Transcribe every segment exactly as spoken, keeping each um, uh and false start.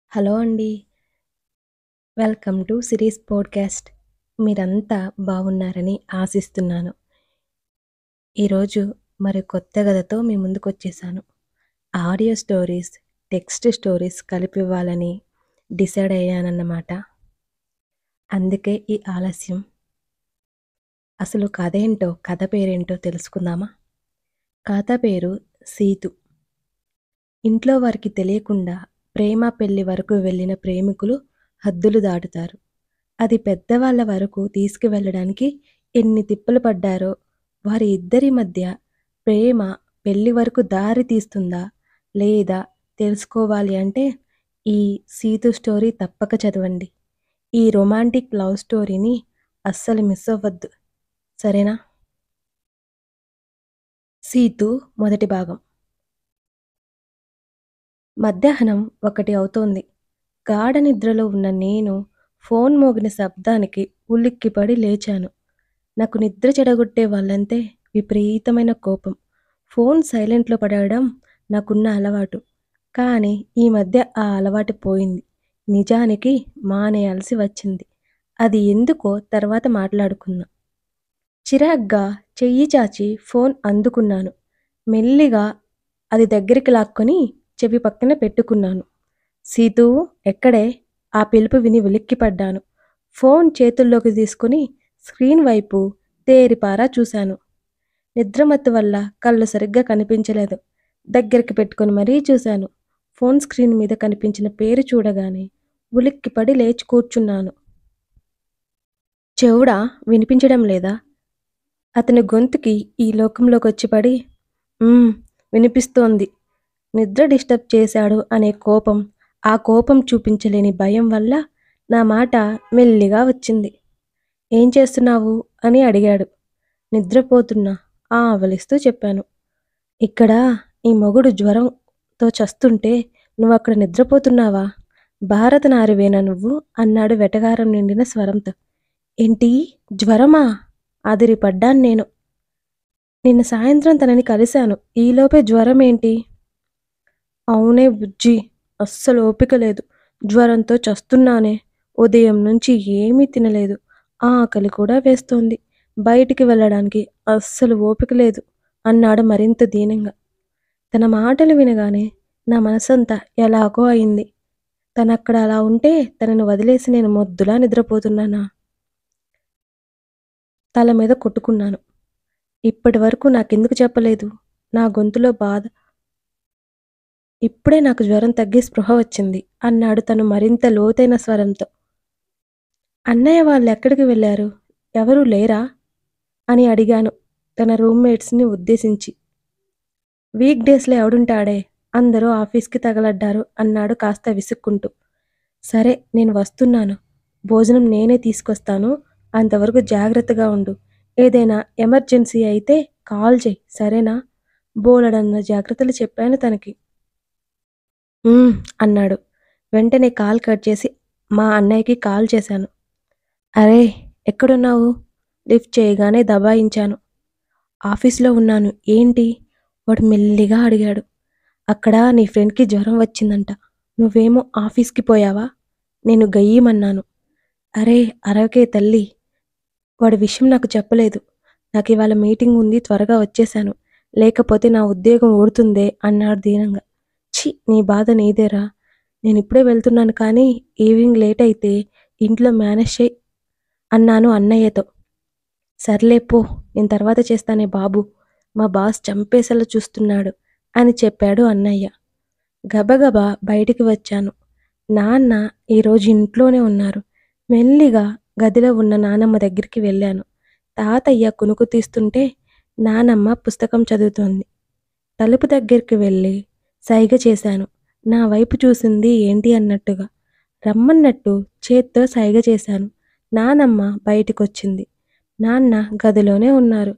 Hello అండి. Welcome to series podcast. మీరంతా బాగున్నారని ఆశిస్తున్నాను. ఈరోజు మరి కొత్త కథతో మీ ముందుకొచ్చేసాను. ఆడియో స్టోరీస్, టెక్స్ట్ స్టోరీస్ కలిపివ్వాలని డిసైడ్ అయ్యానన్నమాట. అందుకే ఈ ఆలస్యం. అసలు కథేంటో, కథ పేరేంటో తెలుసుకుందామా? కథ పేరు 'సీతు'. ఇంట్లో వారికి తెలియకుండా ప్రేమ పెళ్లి వరకు వెళ్ళిన ప్రేమికులు హద్దులు దాటుతారు. అది పెద్దవాళ్ళ వరకు తీసుకువెళ్ళడానికి ఎన్ని తిప్పలు పడ్డారో, వారి ఇద్దరి మధ్య ప్రేమ పెళ్లి వరకు దారి తీస్తుందా లేదా తెలుసుకోవాలి అంటే ఈ 'సీతు' స్టోరీ తప్పక చదవండి. ఈ రొమాంటిక్ లవ్ స్టోరీని అస్సలు మిస్ అవ్వద్దు. సరేనా? 'సీతు' మొదటి భాగం. మధ్యాహ్నం ఒకటి అవుతోంది. గాఢ నిద్రలో ఉన్న నేను ఫోన్ మోగిన శబ్దానికి ఉలిక్కిపడి లేచాను. నాకు నిద్ర చెడగొట్టే వాళ్ళంటే విపరీతమైన కోపం. ఫోన్ సైలెంట్లో పడేయడం నాకున్న అలవాటు. కానీ ఈ మధ్య ఆ అలవాటు పోయింది. నిజానికి మానేయాల్సి వచ్చింది. అది ఎందుకో తర్వాత మాట్లాడుకుందాం. చిరాగ్గా చెయ్యి చాచి ఫోన్ అందుకున్నాను. మెల్లిగా అది దగ్గరికి లాక్కొని చెవి పక్కన పెట్టుకున్నాను. సీతూ, ఎక్కడే? ఆ పిలుపు విని ఉలిక్కిపడ్డాను. ఫోన్ చేతుల్లోకి తీసుకుని స్క్రీన్ వైపు తేరిపారా చూశాను. నిద్రమత్తు వల్ల కళ్ళు సరిగ్గా కనిపించలేదు. దగ్గరికి పెట్టుకుని మరీ చూశాను. ఫోన్ స్క్రీన్ మీద కనిపించిన పేరు చూడగానే ఉలిక్కిపడి లేచి కూర్చున్నాను. చెవుడా వినిపించడం లేదా? అతని గొంతుకి ఈ లోకంలోకి వచ్చి పడి, "ఉమ్, వినిపిస్తోంది." నిద్ర డిస్టర్బ్ చేశాడు అనే కోపం, ఆ కోపం చూపించలేని భయం వల్ల నా మాట మెల్లిగా వచ్చింది. "ఏం చేస్తున్నావు?" అని అడిగాడు. "నిద్రపోతున్నా" ఆవలిస్తూ చెప్పాను. "ఇక్కడ ఈ మొగుడు జ్వరంతో చస్తుంటే నువ్వక్కడ నిద్రపోతున్నావా? భారత నారివేనా నువ్వు?" అన్నాడు వెటకారం నిండిన స్వరంతో. "ఏంటి? జ్వరమా?" అదిరిపడ్డాను నేను. నిన్న సాయంత్రం తనని కలిశాను. ఈలోపే జ్వరం ఏంటి? అవునే బుజ్జీ, అస్సలు ఓపిక లేదు. జ్వరంతో చస్తున్నానే. ఉదయం నుంచి ఏమీ తినలేదు. ఆకలి కూడా వేస్తోంది. బయటికి వెళ్ళడానికి అస్సలు ఓపిక లేదు అన్నాడు మరింత దీనంగా. తన మాటలు వినగానే నా మనసంతా ఎలాగో అయింది. తనక్కడ అలా ఉంటే తనను వదిలేసి నేను మొద్దులా నిద్రపోతున్నానా? తల మీద కొట్టుకున్నాను. ఇప్పటి వరకు నాకెందుకు చెప్పలేదు? నా గొంతులో బాధ. ఇప్పుడే నాకు జ్వరం తగ్గి స్పృహ వచ్చింది అన్నాడు తను మరింత లోతైన స్వరంతో. అన్నయ్య వాళ్ళు ఎక్కడికి వెళ్ళారు? ఎవరూ లేరా? అని అడిగాను తన రూమ్మేట్స్ని ఉద్దేశించి. వీక్ డేస్లో ఎవడుంటాడే? అందరూ ఆఫీస్కి తగలడ్డారు అన్నాడు కాస్త విసుక్కుంటూ. సరే, నేను వస్తున్నాను. భోజనం నేనే తీసుకొస్తాను. అంతవరకు జాగ్రత్తగా ఉండు. ఏదైనా ఎమర్జెన్సీ అయితే కాల్ చెయ్యి, సరేనా? బోలెడన్న జాగ్రత్తలు చెప్పాను తనకి. "ఉమ్" అన్నాడు. వెంటనే కాల్ కట్ చేసి మా అన్నయ్యకి కాల్ చేశాను. "అరేయ్, ఎక్కడున్నావు?" లిఫ్ట్ చేయగానే దబాయించాను. "ఆఫీస్లో ఉన్నాను." "ఏంటి?" వాడు మెల్లిగా అడిగాడు. "అక్కడ నీ ఫ్రెండ్కి జ్వరం వచ్చిందంట. నువ్వేమో ఆఫీస్కి పోయావా?" నేను గయ్యిమన్నాను. "అరే అరవకే తల్లి. వాడి విషయం నాకు చెప్పలేదు. నాకివాళ మీటింగ్ ఉంది, త్వరగా వచ్చేశాను. లేకపోతే నా ఉద్యోగం ఊడుతుందే" అన్నాడు దీనంగా. ఛీ, నీ బాధ నీదేరా. నేనిప్పుడే వెళ్తున్నాను కానీ ఈవినింగ్ లేట్ అయితే ఇంట్లో మేనేజ్ చెయ్ అన్నాను అన్నయ్యతో. "సర్లే పో, నేను తర్వాత చేస్తానే బాబు. మా బాస్ చంపేసేలా చూస్తున్నాడు" అని చెప్పాడు అన్నయ్య. గబగబా బయటికి వచ్చాను. నాన్న ఈరోజు ఇంట్లోనే ఉన్నారు. మెల్లిగా గదిలో ఉన్న నానమ్మ దగ్గరికి వెళ్ళాను. తాతయ్య కునుకు తీస్తుంటే నానమ్మ పుస్తకం చదువుతోంది. తలుపు దగ్గరికి వెళ్ళి సైగ చేశాను. నా వైపు చూసింది ఏంటి అన్నట్టుగా. రమ్మన్నట్టు చేత్తో సైగ చేశాను. నానమ్మ బయటికొచ్చింది. నాన్న గదిలోనే ఉన్నారు.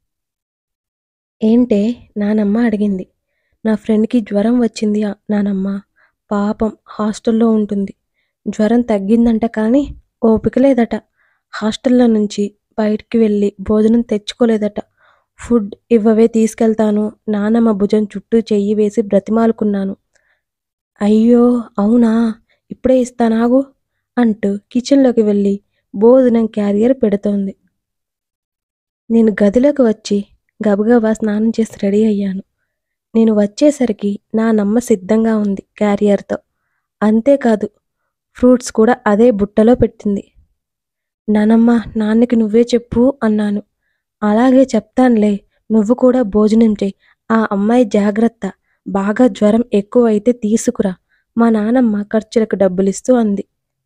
"ఏంటే?" నానమ్మ అడిగింది. "నా ఫ్రెండ్కి జ్వరం వచ్చింది నానమ్మ. పాపం హాస్టల్లో ఉంటుంది. జ్వరం తగ్గిందంట కానీ ఓపిక లేదట. హాస్టల్లో నుంచి బయటికి వెళ్ళి భోజనం తెచ్చుకోలేదట. ఫుడ్ ఇవ్వవే తీసుకెళ్తాను." నానమ్మ భుజం చుట్టూ చెయ్యి వేసి బ్రతిమాలుకున్నాను. "అయ్యో అవునా? ఇప్పుడే ఇస్తానాగు అంటూ కిచెన్లోకి వెళ్ళి భోజనం క్యారియర్ పెడుతోంది. నేను గదిలోకి వచ్చి గబగబా స్నానం చేసి రెడీ అయ్యాను. నేను వచ్చేసరికి నా నమ్మ సిద్ధంగా ఉంది క్యారియర్తో. అంతేకాదు ఫ్రూట్స్ కూడా అదే బుట్టలో పెట్టింది. నానమ్మ, నాన్నకి నువ్వే చెప్పు అన్నాను. అలాగే చెప్తాన్లే, నువ్వు కూడా భోజనం చెయ్యి. ఆ అమ్మాయి జాగ్రత్త, బాగా జ్వరం ఎక్కువైతే తీసుకురా, మా నానమ్మ ఖర్చులకు డబ్బులిస్తూ అంది.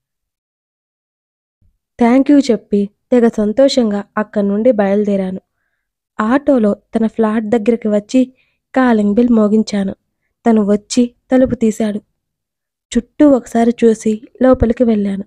థ్యాంక్ యూ చెప్పి తెగ సంతోషంగా అక్కడి నుండి బయలుదేరాను. ఆటోలో తన ఫ్లాట్ దగ్గరికి వచ్చి కాలింగ్ బెల్ మోగించాను. తను వచ్చి తలుపు తీశాడు. చుట్టూ ఒకసారి చూసి లోపలికి వెళ్ళాను.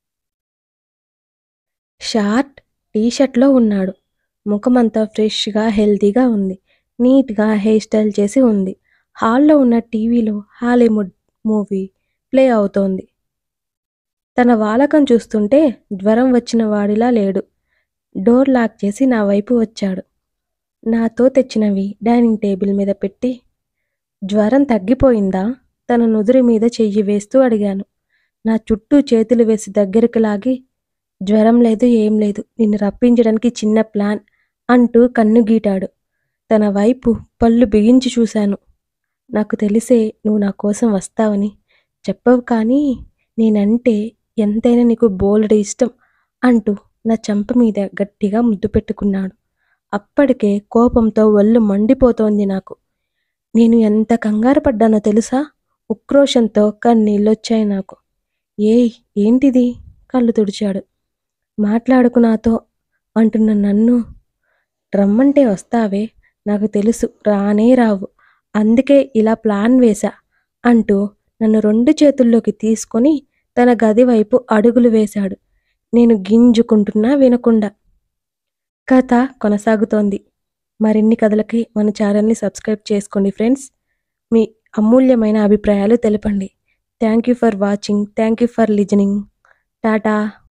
షార్ట్ టీషర్ట్లో ఉన్నాడు. ముఖమంతా ఫ్రెష్గా హెల్తీగా ఉంది. నీట్గా హెయిర్ స్టైల్ చేసి ఉంది. హాల్లో ఉన్న టీవీలో హాలీవుడ్ మూవీ ప్లే అవుతోంది. తన వాలకం చూస్తుంటే జ్వరం వచ్చిన వాడిలా లేడు. డోర్ లాక్ చేసి నా వైపు వచ్చాడు. నాతో తెచ్చినవి డైనింగ్ టేబుల్ మీద పెట్టి, జ్వరం తగ్గిపోయిందా? తన నుదురి మీద చెయ్యి వేస్తూ అడిగాను. నా చుట్టూ చేతులు వేసి దగ్గరికి లాగి, జ్వరం లేదు, ఏం లేదు, నిన్ను రప్పించడానికి చిన్న ప్లాన్ అంటూ కన్ను గీటాడు. తన వైపు పళ్ళు బిగించి చూశాను. నాకు తెలిసే నువ్వు నా కోసం వస్తావని. చెప్పవు కానీ నేనంటే ఎంతైనా నీకు బోలెడు ఇష్టం అంటూ నా చెంప మీద గట్టిగా ముద్దు పెట్టుకున్నాడు. అప్పటికే కోపంతో ఒళ్ళు మండిపోతోంది నాకు. నేను ఎంత కంగారు పడ్డానో తెలుసా? ఉక్రోషంతో కన్నీళ్ళొచ్చాయి నాకు. ఏయ్, ఏంటిది? కళ్ళు తుడిచాడు. మాట్లాడుకు నాతో అంటున్న నన్ను రమ్మంటే వస్తావే, నాకు తెలుసు రానే రావు, అందుకే ఇలా ప్లాన్ వేశా అంటూ నన్ను రెండు చేతుల్లోకి తీసుకొని తన గది వైపు అడుగులు వేశాడు. నేను గింజుకుంటున్నా వినకుండా. కథ కొనసాగుతోంది. మరిన్ని కథలకి మన ఛానల్ని సబ్స్క్రైబ్ చేసుకోండి ఫ్రెండ్స్. మీ అమూల్యమైన అభిప్రాయాలు తెలపండి. Thank you for watching. Thank you for listening. Tata.